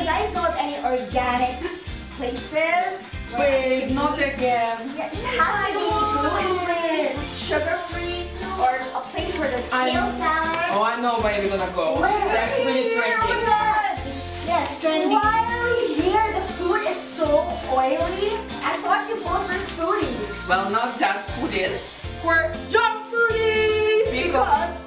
guys know of any organic places? Wait, not again. Yeah, it has to be gluten-free, sugar-free, or a place where there's kale salad. Oh, I know where we're gonna go. Where? That's really trending. Yes, trending. Why are we here? The food is so oily. I thought you both were foodies. Well, not just foodies. We're junk foodies! Because